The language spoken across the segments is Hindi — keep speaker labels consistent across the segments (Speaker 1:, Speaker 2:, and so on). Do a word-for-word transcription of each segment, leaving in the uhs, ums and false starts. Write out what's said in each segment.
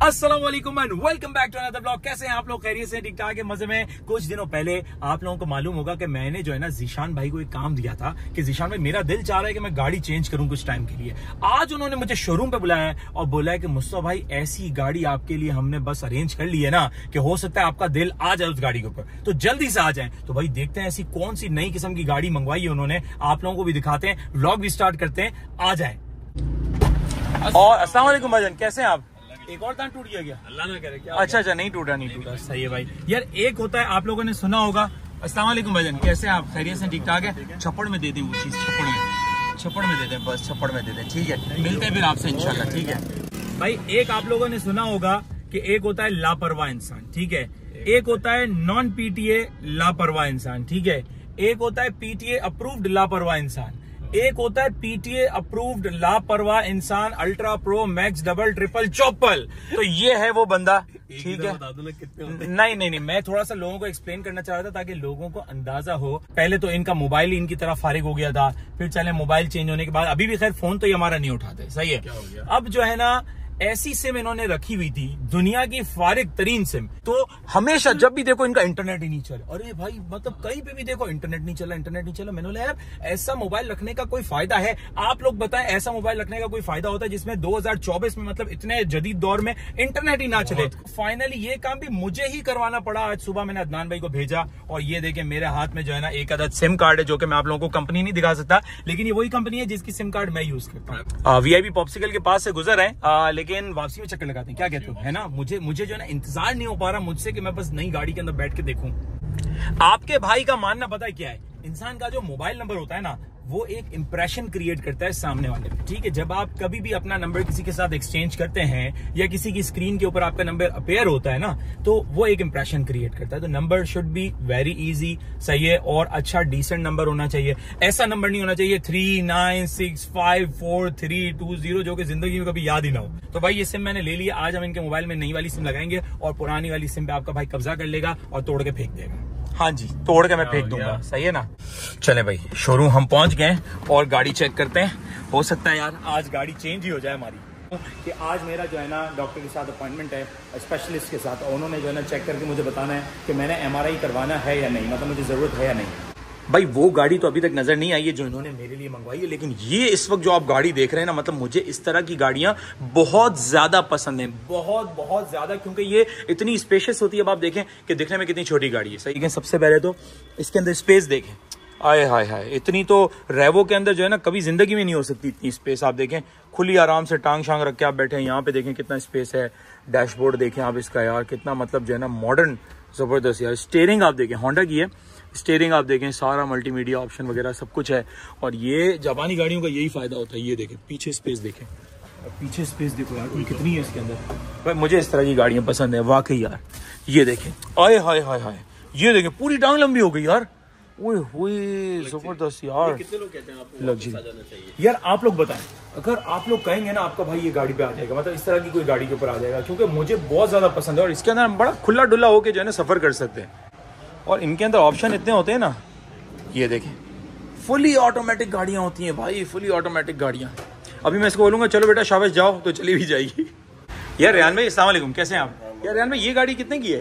Speaker 1: अस्सलाम वालेकुम and welcome back to another blog. कैसे हैं आप लोग? खैरियत से, ठीक ठाक है, मजे में। कुछ दिनों पहले आप लोगों को मालूम होगा कि मैंने जो है ना जीशान भाई को एक काम दिया था कि जीशान भाई मेरा दिल चाह रहा है कि मैं गाड़ी चेंज करूं कुछ टाइम के लिए। आज उन्होंने मुझे शोरूम पे बुलाया है और बोला है कि मुस्तफा भाई ऐसी गाड़ी आपके लिए हमने बस अरेंज कर ली है ना कि हो सकता है आपका दिल आ जाए उस गाड़ी के ऊपर, तो जल्दी से आ जाए। तो भाई देखते हैं ऐसी कौन सी नई किस्म की गाड़ी मंगवाई है उन्होंने, आप लोगों को भी दिखाते हैं, व्लॉग भी स्टार्ट करते हैं, आ जाए। और अस्सलाम वालेकुम भाईजान, कैसे हैं आप? एक और दांत टूट गया क्या? अल्लाह ना करे। क्या अच्छा अच्छा, नहीं टूटा नहीं टूटा, सही है भाई। यार एक होता है, आप लोगों ने सुना होगा। अस्सलाम वालेकुम भाईजान, कैसे हैं आप? खैरियत से, ठीक ठाक है। छप्पड़ में दे दें वो चीज, छप्पड़ में छप्पड़ में दे दें, बस छप्पड़ में दे दें, ठीक है। मिलते हैं फिर आपसे इंशाल्लाह, ठीक है भाई। एक आप लोगों ने सुना होगा कि एक होता है लापरवाह इंसान, ठीक है। एक होता है नॉन पीटीए लापरवाह इंसान, ठीक है। एक होता है पीटीए अप्रूव्ड लापरवाह इंसान। एक होता है पीटीए अप्रूव्ड लापरवाह इंसान ultra pro max double triple चौपल। तो ये है वो बंदा, ठीक है। बता दो ना कितने होते हैं। नहीं नहीं नहीं, मैं थोड़ा सा लोगों को एक्सप्लेन करना चाह रहा था ताकि लोगों को अंदाजा हो। पहले तो इनका मोबाइल ही इनकी तरफ फारिग हो गया था, फिर चले मोबाइल चेंज होने के बाद अभी भी खैर फोन तो ये हमारा नहीं उठाते, सही है। क्या हो गया? अब जो है ना ऐसी सिम इन्होंने रखी हुई थी, दुनिया की फारिग तरीन सिम। तो हमेशा जब भी देखो इनका इंटरनेट ही नहीं चला। अरे भाई मतलब कहीं पे भी देखो इंटरनेट नहीं चला, इंटरनेट नहीं चला। मैंने बोला यार ऐसा मोबाइल रखने का कोई फायदा है? आप लोग बताएं, ऐसा मोबाइल रखने का कोई फायदा होता है जिसमें दो हज़ार चौबीस में मतलब इतने जदीद दौर में इंटरनेट ही ना चले? फाइनली ये काम भी मुझे ही करवाना पड़ा। आज सुबह मैंने अदनान भाई को भेजा और ये देखे मेरे हाथ में जो है ना एक अदद सिम कार्ड है, जो कि मैं आप लोगों को कंपनी नहीं दिखा सकता, लेकिन ये वही कंपनी है जिसकी सिम कार्ड मैं यूज करता हूँ। वीआईपी पॉप्सिकल के पास से गुजर है, लेकिन वापसी में चक्कर लगाते हैं। क्या कहते हो, है ना? मुझे मुझे जो है ना इंतजार नहीं हो पा रहा मुझसे कि मैं बस नई गाड़ी के अंदर बैठ के देखूं। आपके भाई का मानना पता है क्या है? इंसान का जो मोबाइल नंबर होता है ना, वो एक इंप्रेशन क्रिएट करता है सामने वाले पे, ठीक है। जब आप कभी भी अपना नंबर किसी के साथ एक्सचेंज करते हैं या किसी की स्क्रीन के ऊपर आपका नंबर अपेयर होता है ना, तो वो एक इंप्रेशन क्रिएट करता है। तो number should be very easy, सही है, और अच्छा डिसेंट नंबर होना चाहिए। ऐसा नंबर नहीं होना चाहिए three nine six five four three two zero, जो कि जिंदगी में कभी याद ही ना हो। तो भाई ये सिम मैंने ले लिया। आज हम इनके मोबाइल में नई वाली सिम लगाएंगे और पुरानी वाली सिम पे आपका भाई कब्जा कर लेगा और तोड़ के फेंक देगा। हाँ जी, तोड़ के मैं फेंक दूंगा, सही है ना। चले भाई, शोरूम हम पहुंच गए और गाड़ी चेक करते हैं। हो सकता है यार आज गाड़ी चेंज ही हो जाए हमारी, कि आज मेरा जो है ना डॉक्टर के साथ अपॉइंटमेंट है, स्पेशलिस्ट के साथ, और उन्होंने जो है ना चेक करके मुझे बताना है कि मैंने एमआरआई करवाना है या नहीं, मतलब मुझे जरूरत है या नहीं। भाई वो गाड़ी तो अभी तक नजर नहीं आई है जो इन्होंने मेरे लिए मंगवाई है, लेकिन ये इस वक्त जो आप गाड़ी देख रहे हैं ना, मतलब मुझे इस तरह की गाड़ियां बहुत ज्यादा पसंद है, बहुत बहुत ज्यादा, क्योंकि ये इतनी स्पेशियस होती है। अब आप देखें कि दिखने में कितनी छोटी गाड़ी है, सही है। सबसे पहले तो इसके अंदर स्पेस देखें, आए हाय हाय, इतनी तो रेवो के अंदर जो है ना कभी जिंदगी में नहीं हो सकती इतनी स्पेस। आप देखें खुली आराम से टांग शांग रख के आप बैठे हैं। यहाँ पे देखें कितना स्पेस है। डैशबोर्ड देखें आप इसका, यार कितना मतलब जो है ना मॉडर्न, जबरदस्त यार। स्टीयरिंग आप देखें, होंडा की है स्टीयरिंग, आप देखें सारा मल्टीमीडिया ऑप्शन वगैरह सब कुछ है। और ये जापानी गाड़ियों का यही फायदा होता है। ये देखें पीछे स्पेस देखें, और पीछे स्पेस देखो यार कितनी है इसके अंदर। भाई मुझे इस तरह की गाड़ियां पसंद है वाकई यार। ये देखें, आए हाय हाय हाय, ये देखें पूरी टांग लंबी हो गई यार। ओए होए जबरदस्त यार। कितने लोग कहते हैं आपको लग्जरी चाहिए? यार आप लोग बताएं, अगर आप लोग कहेंगे ना आपका भाई ये गाड़ी पे आ जाएगा, मतलब इस तरह की कोई गाड़ी के ऊपर आ जाएगा, क्योंकि मुझे बहुत ज्यादा पसंद है और इसके अंदर हम बड़ा खुला डुल्ला होकर जो है ना सफर कर सकते हैं। और इनके अंदर ऑप्शन इतने होते हैं ना, ये देखें फुली ऑटोमेटिक गाड़ियां होती हैं भाई, फुली ऑटोमेटिक गाड़ियां। अभी मैं इसको बोलूंगा चलो बेटा शाबाश जाओ, तो चली भी जाएगी। यार रियान भाई अस्सलाम वालेकुम, कैसे हैं आप? यार रियान भाई ये गाड़ी कितने की है?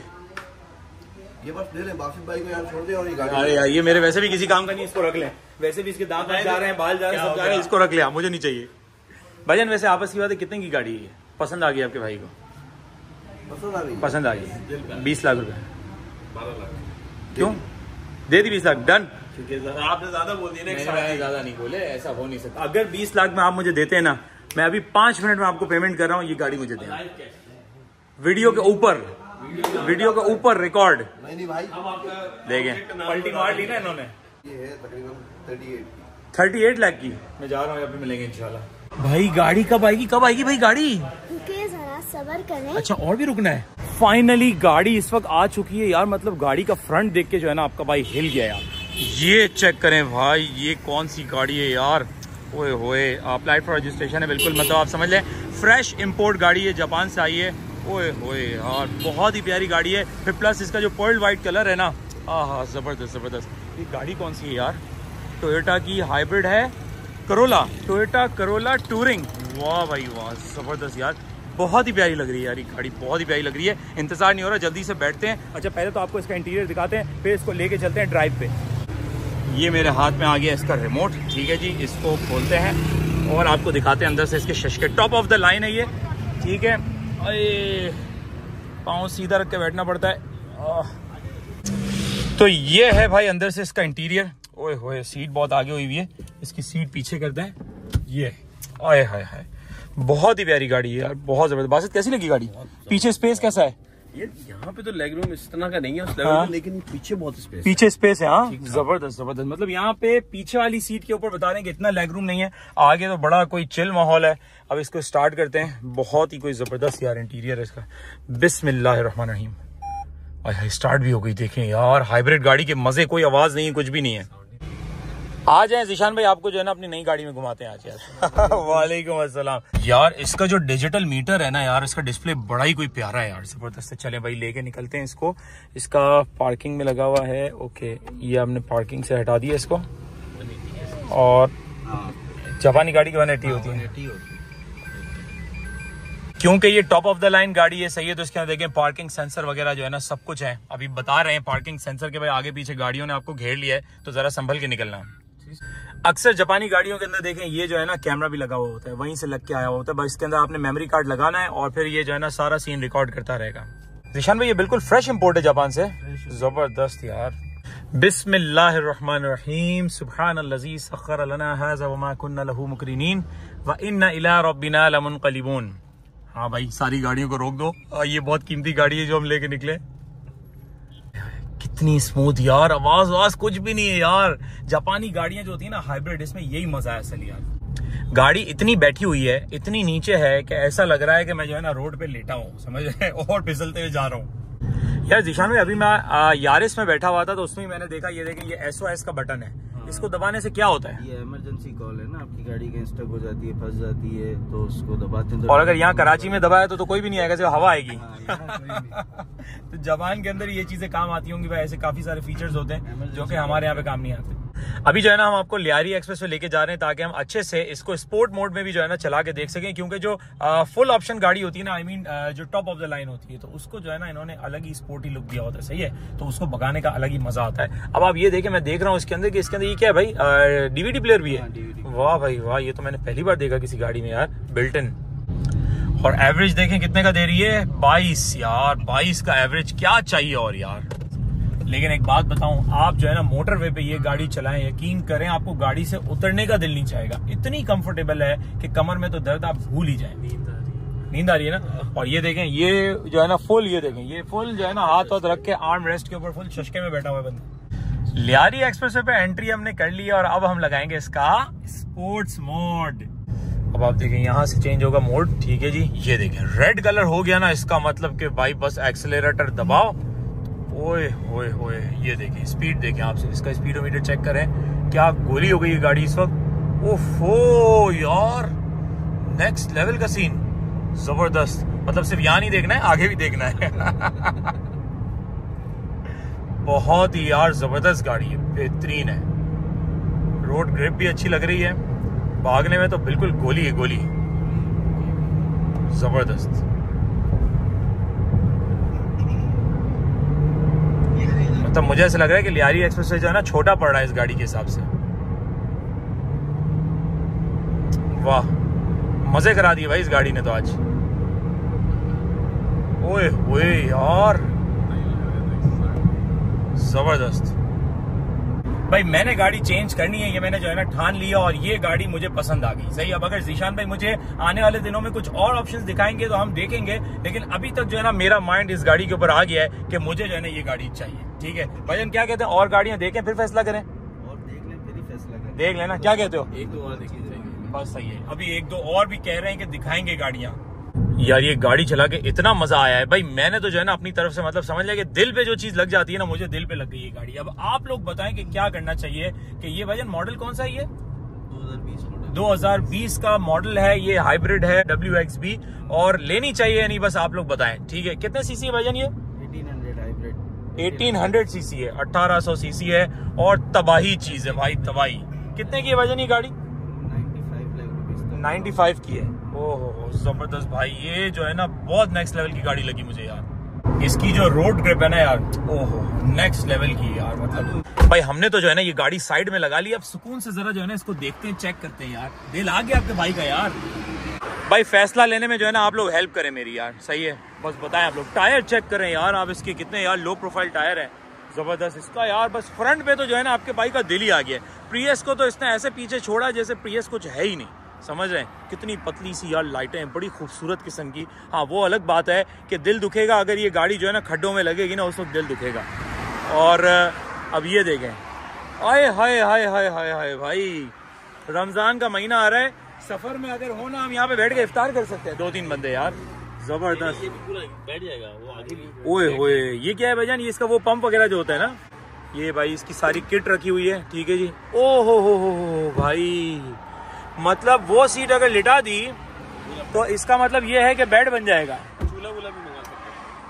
Speaker 2: ये बस ले लें, बासित भाई को यहाँ छोड़ दे और ये गाड़ी।
Speaker 1: अरे यार ये मेरे वैसे भी किसी काम का नहीं, इसको रख लें। वैसे भी इसके दांत जा रहे हैं, बाल जा रहे हैं, सब जा रहे हैं, इसको रख लिया, मुझे नहीं चाहिए। भाईजान वैसे आपस की बात है, कितने की गाड़ी है? पसंद आ गई आपके भाई को?
Speaker 2: पसंद आ गई,
Speaker 1: पसंद आ गई। बीस लाख रुपए, बारह लाख क्यों दे दी? बीस लाख डन। आपने ज्यादा बोल दिया ना, ज्यादा नहीं बोले, ऐसा हो नहीं सकता। अगर बीस लाख में आप मुझे देते हैं ना, मैं अभी पांच मिनट में आपको पेमेंट कर रहा हूँ, ये गाड़ी मुझे देना। वीडियो के ऊपर, वीडियो के ऊपर रिकॉर्ड।
Speaker 2: नहीं नहीं भाई,
Speaker 1: देखें पलटी मार ली ना इन्होंने।
Speaker 2: ये है तकरीबन अड़तीस
Speaker 1: अड़तीस लाख की। मैं जा रहा हूँ, अभी मिलेंगे इंशाल्लाह। भाई गाड़ी कब आएगी, कब आएगी भाई गाड़ी?
Speaker 3: रुकिए जरा, सब्र करें।
Speaker 1: अच्छा और भी रुकना है? फाइनली गाड़ी इस वक्त आ चुकी है यार। मतलब गाड़ी का फ्रंट देख के जो है ना आपका भाई हिल गया यार। ये चेक करें भाई, ये कौन सी गाड़ी है यार। ओए होए, अप्लाई फॉर रजिस्ट्रेशन है बिल्कुल, मतलब आप समझ लें फ्रेश इंपोर्ट गाड़ी है, जापान से आई है। ओए होए यार बहुत ही प्यारी गाड़ी है। फिर प्लस इसका जो पर्ल वाइट कलर है ना, आहा जबरदस्त जबरदस्त। ये गाड़ी कौन सी है यार? टोयोटा की हाइब्रिड है, करोला, टोयोटा करोला टूरिंग। वाह भाई वाह जबरदस्त यार। बहुत ही प्यारी लग रही है यार ये गाड़ी, बहुत ही प्यारी लग रही है। इंतजार नहीं हो रहा, जल्दी से बैठते हैं। अच्छा पहले तो आपको इसका इंटीरियर दिखाते हैं, फिर इसको लेके चलते हैं ड्राइव पे। ये मेरे हाथ में आ गया इसका रिमोट, ठीक है जी। इसको खोलते हैं और आपको दिखाते हैं अंदर से इसके शशके। टॉप ऑफ द लाइन है ये, ठीक है। अरे पाँव सीधा रख के बैठना पड़ता है। तो ये है भाई अंदर से इसका इंटीरियर। ओए होए, सीट बहुत आगे हुई हुई है, इसकी सीट पीछे करते हैं। ये आए हाय हाय, बहुत ही प्यारी गाड़ी है यार, बहुत जबरदस्त। बासित कैसी लगी गाड़ी? पीछे स्पेस कैसा है?
Speaker 2: ये यहाँ पे तो लेग रूम इस तरह का नहीं है उस लेवल पे, लेकिन पीछे बहुत स्पेस,
Speaker 1: पीछे स्पेस है। हाँ जबरदस्त जबरदस्त। मतलब यहाँ पे पीछे वाली सीट के ऊपर बता रहे हैं कि इतना लेग रूम नहीं है, आगे तो बड़ा कोई चिल माहौल है। अब इसको स्टार्ट करते हैं। बहुत ही कोई जबरदस्त यार इंटीरियर है इसका। बिस्मिल्लाहिर्रहमानिर्रहीम। स्टार्ट भी हो गई, देखें यार हाइब्रिड गाड़ी के मजे, कोई आवाज नहीं, कुछ भी नहीं है। आ जाए ज़ीशान भाई, आपको जो है ना अपनी नई गाड़ी में घुमाते हैं आज यार। वालेकुम अस्सलाम। यार इसका जो डिजिटल मीटर है ना यार, इसका डिस्प्ले बड़ा ही कोई प्यारा है यार, जबरदस्त। चले भाई लेके निकलते हैं इसको। इसका पार्किंग में लगा हुआ है, ओके। ये हमने पार्किंग से हटा दिया इसको। और जापानी गाड़ी की वन एटी होती है क्योंकि ये टॉप ऑफ द लाइन गाड़ी है, सही है। तो इसके अंदर देखें पार्किंग सेंसर वगैरह जो है ना सब कुछ है। अभी बता रहे हैं पार्किंग सेंसर के भाई आगे पीछे गाड़ियों ने आपको घेर लिया है, तो जरा संभल के निकलना। अक्सर जापानी गाड़ियों के अंदर देखें ये जो है ना कैमरा भी लगा हुआ होता है, वहीं से लग के आया हुआ होता है। बस इसके अंदर आपने मेमोरी कार्ड लगाना है और फिर ये जो है ना सारा सीन रिकॉर्ड करता रहेगा। ज़ीशान भाई ये बिल्कुल फ्रेश इंपोर्ट है जापान से, जबरदस्त यार। बिस्मिल्लाहिर्रहमानिर्रहीम। सुब्हानल्लज़ी सख्खर लना हाज़ा वमा कुन्ना लहू मुक़रिनीन व इन्ना इला रब्बिना लमुनक़लिबून। हाँ भाई सारी गाड़ियों को रोक दो, ये बहुत कीमती गाड़ी है जो हम लेके निकले। कितनी स्मूथ यार, आवाज आवाज कुछ भी नहीं है यार। जापानी गाड़ियां जो होती है ना हाइब्रिड, इसमें यही मजा है असल यार। गाड़ी इतनी बैठी हुई है, इतनी नीचे है कि ऐसा लग रहा है कि मैं जो है ना रोड पे लेटा हूँ, समझ रहे, और फिसलते हुए जा रहा हूँ यार। ज़ीशान में अभी मैं यारिस में बैठा हुआ था, तो उसमें मैंने देखा ये देखें ये एस ओ एस का बटन है। इसको दबाने से क्या होता है?
Speaker 2: ये इमरजेंसी कॉल है ना, आपकी गाड़ी कहीं स्टक हो जाती है, फंस जाती है, तो उसको दबाते हैं।
Speaker 1: और अगर यहाँ कराची में दबाया तो, तो कोई भी नहीं आएगा, सिर्फ हवा आएगी। तो जापान के अंदर ये चीजें काम आती होंगी भाई। ऐसे काफी सारे फीचर्स होते हैं जो कि हमारे यहाँ पे काम नहीं आते। अभी जो है ना हम आपको लियारी एक्सप्रेस पे लेके जा रहे हैं ताकि हम अच्छे से इसको स्पोर्ट मोड में भी जो है ना चला के देख सकें, क्योंकि जो फुल ऑप्शन गाड़ी होती है ना, आई I मीन mean, जो टॉप ऑफ द लाइन होती है, तो उसको जो है ना इन्होंने अलग ही स्पोर्टी लुक दिया होता है, सही है। तो उसको भगाने का अलग ही मजा आता है। अब आप ये देखें, मैं देख रहा हूँ इसके अंदर कि इसके अंदर ये क्या है भाई, डीवीडी प्लेयर भी है। वाह भाई वाह, ये तो मैंने पहली बार देखा किसी गाड़ी में यार, बिल्ट इन। और एवरेज देखें कितने का दे रही है, बाईस यार, बाईस का एवरेज, क्या चाहिए और यार। लेकिन एक बात बताऊं, आप जो है ना मोटरवे पे ये गाड़ी चलाएं, यकीन करें आपको गाड़ी से उतरने का दिल नहीं चाहेगा। इतनी कंफर्टेबल है कि कमर में तो दर्द आप भूल ही जाएं। नींद आ रही है ना। और ये देखें, ये जो है ना फुल, ये देखें ये फुल जो है ना हाथ हाथ रख के आर्म रेस्ट के ऊपर फुल शशके में बैठा हुआ है बंदा। लियारी एक्सप्रेस पे एंट्री हमने कर ली और अब हम लगाएंगे इसका स्पोर्ट्स मोड। अब आप देखें यहाँ से चेंज होगा मोड, ठीक है जी। ये देखें रेड कलर हो गया ना, इसका मतलब कि भाई बस एक्सेलरेटर दबाओ। ओए ओए ओए, ये देखें स्पीड देखें, आपसे इसका स्पीडोमीटर चेक करें, क्या गोली हो गई है गाड़ी इस वक्त। ओफो यार, नेक्स्ट लेवल का सीन, जबरदस्त। मतलब सिर्फ यहाँ नहीं देखना है, आगे भी देखना है। बहुत ही यार जबरदस्त गाड़ी है, बेहतरीन है। रोड ग्रिप भी अच्छी लग रही है, भागने में तो बिल्कुल गोली है गोली, जबरदस्त। मतलब मुझे ऐसा लग रहा है कि लियारी एक्सप्रेस जो है ना छोटा पड़ रहा है इस गाड़ी के हिसाब से। वाह, मजे करा दिए भाई इस गाड़ी ने तो आज। ओए ओए यार, जबरदस्त भाई। मैंने गाड़ी चेंज करनी है, ये मैंने जो है ना ठान लिया और ये गाड़ी मुझे पसंद आ गई, सही। अब अगर ज़ीशान भाई मुझे आने वाले दिनों में कुछ और ऑप्शंस दिखाएंगे तो हम देखेंगे, लेकिन अभी तक जो है ना मेरा माइंड इस गाड़ी के ऊपर आ गया है कि मुझे जो है ना ये गाड़ी चाहिए, ठीक है। भाई क्या कहते हैं, और गाड़ियां देखें फिर फैसला करें?
Speaker 2: और देख लें फिर ही फैसला करें।
Speaker 1: देख लेना, क्या कहते हो?
Speaker 2: एक दो और देखी जाएगी,
Speaker 1: बस सही है। अभी एक दो और भी कह रहे हैं कि दिखाएंगे गाड़ियां। यार ये गाड़ी चला के इतना मजा आया है भाई, मैंने तो जो है ना अपनी तरफ से मतलब समझ लिया कि दिल पे जो चीज लग जाती है ना, मुझे दिल पे लग गई ये गाड़ी। अब आप लोग बताएं कि क्या करना चाहिए, कि ये भाईजान मॉडल कौन सा है? ये
Speaker 2: दो हज़ार बीस मॉडल,
Speaker 1: दो हज़ार बीस का मॉडल है, ये हाइब्रिड है, डब्ल्यू एक्स बी। और लेनी चाहिए या नहीं, बस आप लोग बताएं, ठीक है। कितने सीसी है भाईजान ये?
Speaker 2: अठारह सौ हाइब्रिड,
Speaker 1: अठारह सौ सीसी है, अठारह सौ सीसी है और तबाही चीज है भाई, तबाही। कितने की है भाईजान ये गाड़ी?
Speaker 2: पचानवे लाख रुपए
Speaker 1: पचानवे की है। ओहो जबरदस्त भाई, ये जो है ना बहुत नेक्स्ट लेवल की गाड़ी लगी मुझे यार। इसकी जो रोड ग्रिप है ना यार, ओहो नेक्स्ट लेवल की यार। मतलब भाई हमने तो जो है ना ये गाड़ी साइड में लगा ली, अब सुकून से जरा जो है ना इसको देखते हैं, चेक करते हैं यार। दिल आ गया आपके भाई का यार। भाई फैसला लेने में जो है ना आप लोग हेल्प करें मेरी यार, सही है। बस बताएं आप लोग, टायर चेक करें यार आप इसके कितने यार लो प्रोफाइल टायर है, जबरदस्त इसका यार। बस फ्रंट पे तो जो है ना आपके भाई का दिल ही आ गया। प्रियस को तो इसने ऐसे पीछे छोड़ा जैसे प्रियस कुछ है ही नहीं, समझ रहे हैं। कितनी पतली सी यार लाइटें, बड़ी खूबसूरत किस्म की। हाँ वो अलग बात है कि दिल दुखेगा अगर ये गाड़ी जो है ना खड्डों में लगेगी ना, उस वक्त दिल दुखेगा। और अब ये देखें, आए हाय हाय हाय हाय हाय भाई, रमजान का महीना आ रहा है, सफर में अगर हो ना हम यहाँ पे बैठ के इफ्तार कर सकते हैं दो तीन बंदे यार, जबरदस्त
Speaker 2: बैठ जाएगा वो आगे भी।
Speaker 1: ओए होए ये क्या है भाईजान, ये इसका वो पंप वगैरह जो होता है ना, ये भाई इसकी सारी किट रखी हुई है, ठीक है जी। ओ हो हो हो भाई, मतलब वो सीट अगर लिटा दी तो इसका मतलब ये है कि बेड बन जाएगा।
Speaker 2: चूल्हा वूल्हा भी मंगा सकते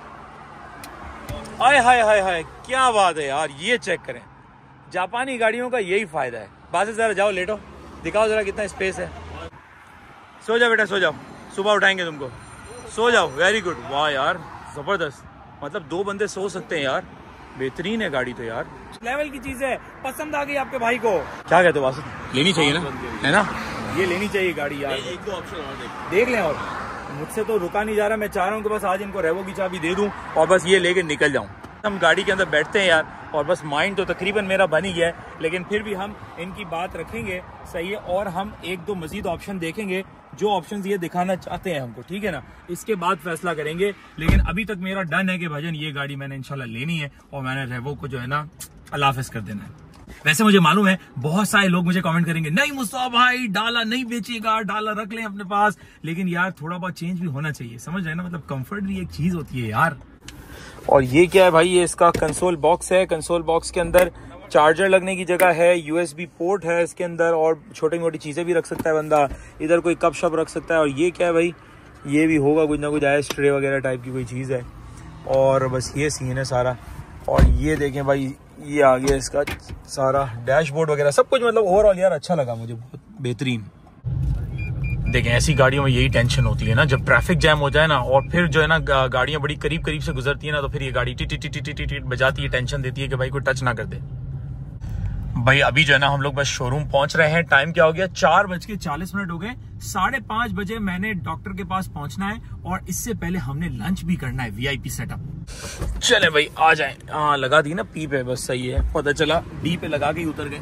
Speaker 1: हाय हाय हाय हाय, क्या बात है यार। ये चेक करें, जापानी गाड़ियों का यही फायदा है। बात से जरा जाओ लेटो, दिखाओ जरा कितना स्पेस है। सो जाओ बेटा सो जाओ, सुबह उठाएंगे तुमको, सो जाओ। वेरी गुड, वाह यार जबरदस्त, मतलब दो बंदे सो सकते हैं यार, बेहतरीन है गाड़ी तो यार। लेवल की चीज है, पसंद आ गई आपके भाई को, क्या कहते हो वासिफ, लेनी चाहिए ना, है ना, ये लेनी चाहिए गाड़ी यार।
Speaker 2: एक दो ऑप्शन और देख
Speaker 1: देख लें, और मुझसे तो रुका नहीं जा रहा। मैं चाह रहा हूँ कि बस आज इनको रेवो की चाबी दे दूं और बस ये लेके निकल जाऊं। हम गाड़ी के अंदर बैठते हैं यार, और बस माइंड तो तकरीबन मेरा बन ही गया है, लेकिन फिर भी हम इनकी बात रखेंगे, सही है। और हम एक दो मजीद ऑप्शन देखेंगे, जो ऑप्शन ये दिखाना चाहते हैं हमको, ठीक है ना, इसके बाद फैसला करेंगे। लेकिन अभी तक मेरा डन है कि भाईजान ये गाड़ी मैंने इंशाल्लाह लेनी है, और मैंने रेवो को जो है ना अल्लाह हाफिज कर देना है। वैसे मुझे मालूम है बहुत सारे लोग मुझे कमेंट करेंगे, नहीं मुस्तफा भाई डाला नहीं बेचेगा, डाला रख लें अपने पास। लेकिन यार थोड़ा बहुत चेंज भी होना चाहिए, समझ रहे ना, मतलब कंफर्ट भी एक चीज होती है यार। और ये क्या है भाई, ये इसका कंसोल बॉक्स है। कंसोल बॉक्स के अंदर चार्जर लगने की जगह है, यूएसबी पोर्ट है इसके अंदर, और छोटी मोटी चीजें भी रख सकता है बंदा, इधर कोई कप शप रख सकता है। और ये क्या है भाई, ये भी होगा कुछ ना कुछ आइस ट्रे वगैरह टाइप की कोई चीज़ है। और बस ये सीन है सारा। और ये देखें भाई, ये आ गया इसका सारा डैशबोर्ड वगैरह सब कुछ, मतलब ओवरऑल यार अच्छा लगा मुझे, बहुत बेहतरीन। देखें ऐसी गाड़ियों में यही टेंशन होती है ना, जब ट्रैफिक जैम हो जाए ना, और फिर जो है ना गाड़ियां बड़ी करीब करीब से गुजरती है ना, तो फिर ये गाड़ी टी टी टी टी टी टी बजाती है, टेंशन देती है कि भाई कोई टच ना कर दे। भाई अभी जो है ना हम लोग बस शोरूम पहुंच रहे हैं। टाइम क्या हो गया, चार बज के चालीस मिनट हो गए। साढ़े पांच बजे मैंने डॉक्टर के पास पहुंचना है, और इससे पहले हमने लंच भी करना है, वीआईपी सेटअप। चले भाई आ जाए। हाँ लगा दी ना पी पे, बस सही है, पता चला डी पे लगा के ही उतर गए।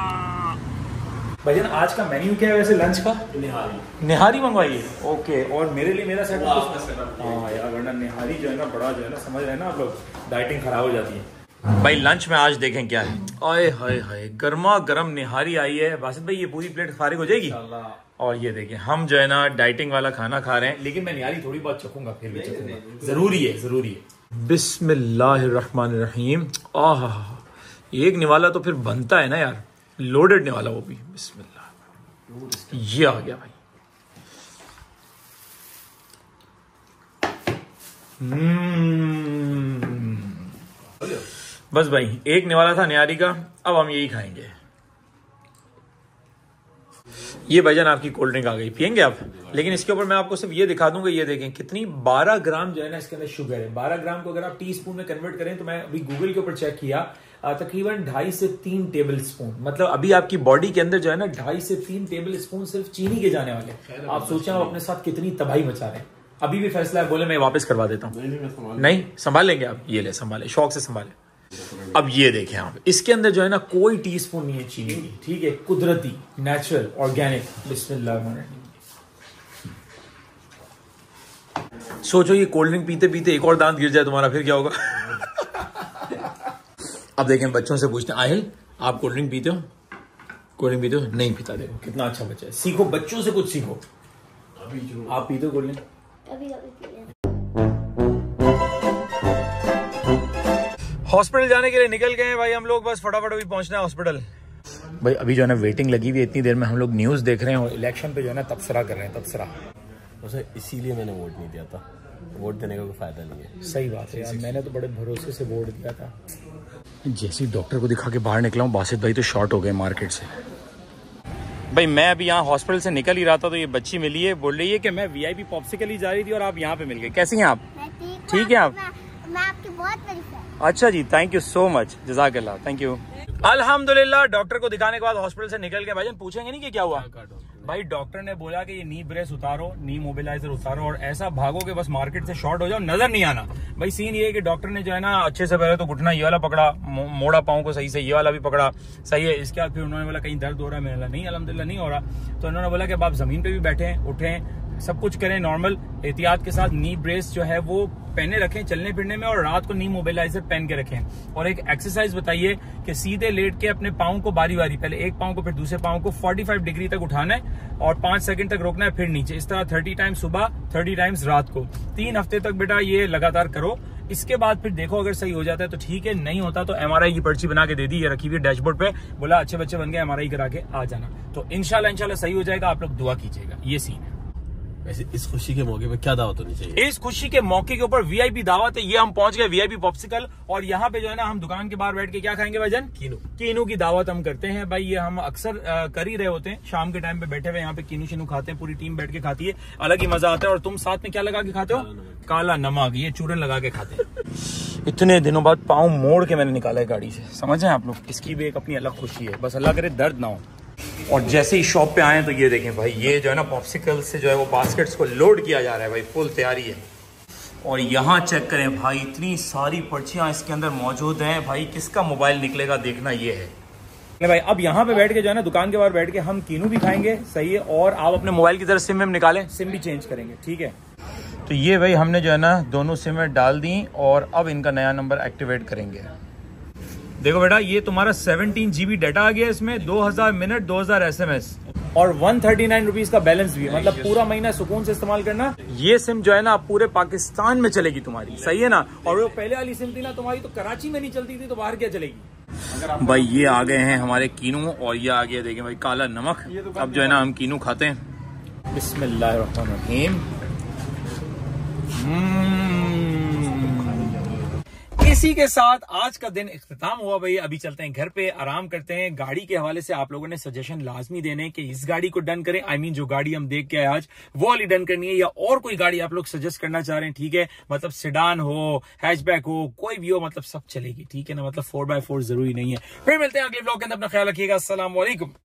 Speaker 1: भैया आज का मेन्यू क्या है वैसे लंच का? निहारी। निहारी मंगवाइए, ओके। और मेरे लिए मेरा सेटअप, हाँ यार वरना निहारी जो है ना बड़ा जो है ना, समझ रहे हैं ना आप लोग, डाइटिंग खराब हो जाती है। भाई लंच में आज देखें क्या है, आए हाय हाय गर्मा गर्म निहारी आई है। बासित भाई ये पूरी प्लेट फारिग हो जाएगी। और ये देखें हम जो है ना डाइटिंग वाला खाना खा रहे हैं, लेकिन मैं निहारी थोड़ी बहुत चखूंगा, फिर भी चखूंगा, जरूरी है जरूरी है। बिस्मिल्लाहिर्रहमानिर्रहीम। आह एक निवाला तो फिर बनता है ना यार, लोडेड निवाला वो भी। बिस्मिल्लाह, ये आ गया भाई। हम्म बस भाई एक निवाला था निहारी का, अब हम यही खाएंगे। ये भाईजान आपकी कोल्ड ड्रिंक आ गई, पियेंगे आप? लेकिन इसके ऊपर मैं आपको सिर्फ ये दिखा दूंगा, ये देखें कितनी बारह ग्राम जो है ना इसके अंदर शुगर है। बारह ग्राम को अगर आप टी स्पून में कन्वर्ट करें तो मैं अभी गूगल के ऊपर चेक किया, तकरीबन ढाई से तीन टेबल स्पून, मतलब अभी आपकी बॉडी के अंदर जो है ना ढाई से तीन टेबल स्पून सिर्फ चीनी के जाने वाले। आप सोचें आप अपने साथ कितनी तबाही मचा रहे हैं। अभी भी फैसला है, बोले मैं वापस करवा देता हूँ। नहीं संभाल लेंगे आप, ये ले संभाले, शौक से संभाले। अब ये देखें आप, इसके अंदर जो है ना कोई टीस्पून नहीं है चीनी की, ठीक है, कुदरती, नेचुरल, ऑर्गेनिक। बिस्मिल्लाह। सोचो ये कोल्ड ड्रिंक पीते पीते एक और दांत गिर जाए तुम्हारा, फिर क्या होगा? अब देखें बच्चों से पूछते हैं, आहिल आप कोल्ड ड्रिंक पीते हो? कोल्ड ड्रिंक पीते हो? नहीं पीता। देखो कितना अच्छा बच्चा है, सीखो बच्चों से कुछ सीखो। आप पीते हो कोल्ड ड्रिंक?
Speaker 3: कभी कभी पी लेते।
Speaker 1: हॉस्पिटल जाने के लिए निकल गए हैं भाई हम लोग, बस फटाफट अभी पहुंचना है हॉस्पिटल। भाई अभी जो है ना वेटिंग लगी हुई है, इतनी देर में हम लोग न्यूज़ देख रहे हैं और इलेक्शन पे जो है ना तबसरा कर रहे हैं, तबसरा।
Speaker 2: वैसे इसीलिए मैंने वोट नहीं दिया था, वोट देने का कोई फायदा नहीं है।
Speaker 1: सही बात है यार, मैंने तो बड़े भरोसे से वोट दिया था। जैसे ही डॉक्टर को दिखा के बाहर निकला हूँ, बासित भाई तो शॉर्ट हो गए मार्केट से। भाई मैं अभी यहाँ हॉस्पिटल से निकल ही रहा था तो ये बच्ची मिली है, बोल रही है कि मैं वीआईपी पॉप्सिकल ही जा रही थी और आप यहाँ पे मिल गए। कैसी हैं आप? ठीक है आप?
Speaker 3: मैं, मैं आपकी बहुत बड़ी फैन।
Speaker 1: अच्छा जी, थैंक यू सो मच, जज़ाकल्लाह, थैंक यू। अल्हम्दुलिल्लाह डॉक्टर को दिखाने के बाद हॉस्पिटल से निकल के भाईजान पूछेंगे नहीं कि क्या हुआ। भाई डॉक्टर ने बोला कि ये नी ब्रेस उतारो, नी मोबिलाइजर उतारो और ऐसा भागो कि बस मार्केट से शॉर्ट हो जाओ, नजर नहीं आना। भाई सीन ये है कि डॉक्टर ने जो है ना अच्छे से पहले तो घुटना ये वाला पकड़ा, मोड़ा पाँव को सही से ये वाला भी पकड़ा, सही है। इसके बाद फिर उन्होंने बोला कहीं दर्द हो रहा है, मैंने बोला नहीं अल्हम्दुलिल्लाह नहीं हो रहा। तो उन्होंने बोला कि अब आप जमीन पे भी बैठे उठे सब कुछ करें नॉर्मल एहतियात के साथ, नी ब्रेस जो है वो पहने रखें चलने फिरने में और रात को नी मोबिलाइजर पहन के रखें। और एक एक्सरसाइज बताइए कि सीधे लेट के अपने पाँव को बारी बारी, पहले एक पाँव को फिर दूसरे पाँव को पैंतालीस डिग्री तक उठाना है और पांच सेकंड तक रोकना है, फिर नीचे। इस तरह तीस टाइम्स सुबह, तीस टाइम्स रात को, तीन हफ्ते तक बेटा ये लगातार करो। इसके बाद फिर देखो अगर सही हो जाता है तो ठीक है, नहीं होता तो एमआरआई की पर्ची बना के दे दी, ये रखी हुई डैशबोर्ड पे, बोला अच्छे बच्चे बन गए एमआरआई करा के आ जाना। तो इंशाल्लाह इंशाल्लाह सही हो जाएगा, आप लोग दुआ कीजिएगा। ये सीन है।
Speaker 4: वैसे इस खुशी के मौके पे क्या दावत होनी चाहिए?
Speaker 1: इस खुशी के मौके के ऊपर वीआईपी दावत है। ये हम पहुंच गए वीआईपी पॉप्सिकल और यहाँ पे जो है ना हम दुकान के बाहर बैठ के क्या खाएंगे भाईजान? कीनू। कीनू की दावत हम करते हैं भाई, ये हम अक्सर कर ही रहे होते हैं। शाम के टाइम पे बैठे हुए यहाँ पे कीनू शीनू खाते हैं, पूरी टीम बैठ के खाती है, अलग ही मजा आता है। और तुम साथ में क्या लगा के खाते हो? काला नमक, ये चूरन लगा के खाते हैं। इतने दिनों बाद पाँव मोड़ के मैंने निकाला है गाड़ी से, समझ रहे हैं आप लोग? इसकी भी एक अपनी अलग खुशी है, बस अल्लाह करे दर्द ना हो। और जैसे ही शॉप पे आए तो ये देखें भाई, ये जो है ना पॉप्सिकल से जो है वो बास्केट्स को लोड किया जा रहा है भाई, फुल तैयारी है। और यहाँ चेक करें भाई, इतनी सारी पर्चियां इसके अंदर मौजूद हैं भाई, किसका मोबाइल निकलेगा देखना ये है भाई। अब यहाँ पे बैठ के जो है ना दुकान के बाहर बैठ के हम कीनू भी खाएंगे, सही है। और आप अपने मोबाइल की तरह सिम में निकालें, सिम भी चेंज करेंगे, ठीक है। तो ये भाई हमने जो है ना दोनों सिमें डाल दी और अब इनका नया नंबर एक्टिवेट करेंगे। देखो बेटा, ये तुम्हारा सत्रह जीबी डाटा आ गया इसमें, दो हज़ार मिनट, दो हज़ार एसएमएस और एक सौ उनतालीस रुपीस का बैलेंस भी है, मतलब पूरा महीना सुकून से इस्तेमाल करना। ये सिम जो है ना पूरे पाकिस्तान में चलेगी तुम्हारी, सही है ना। और वो पहले वाली सिम थी ना तुम्हारी तो कराची में नहीं चलती थी, तो बाहर क्या चलेगी। भाई ये आ गए हैं हमारे कीनू और ये आ गया देखें भाई काला नमक। अब जो है ना हम कीनू खाते हैं। बिस्मिल्लाहिर्रहमानिर्रहीम। इसी के साथ आज का दिन इख्तिताम हुआ भाई। अभी चलते हैं घर पे, आराम करते हैं। गाड़ी के हवाले से आप लोगों ने सजेशन लाजमी देने कि इस गाड़ी को डन करें, आई I मीन mean, जो गाड़ी हम देख के आए आज वो वाली डन करनी है, या और कोई गाड़ी आप लोग सजेस्ट करना चाह रहे हैं, ठीक है। मतलब सेडान हो, हैचबैक हो, कोई भी हो, मतलब सब चलेगी, ठीक है ना। मतलब फोर बाय फोर जरूरी नहीं है। फिर मिलते हैं अगले ब्लॉग के अंदर, अपना ख्याल रखिएगा। अस्सलाम वालेकुम।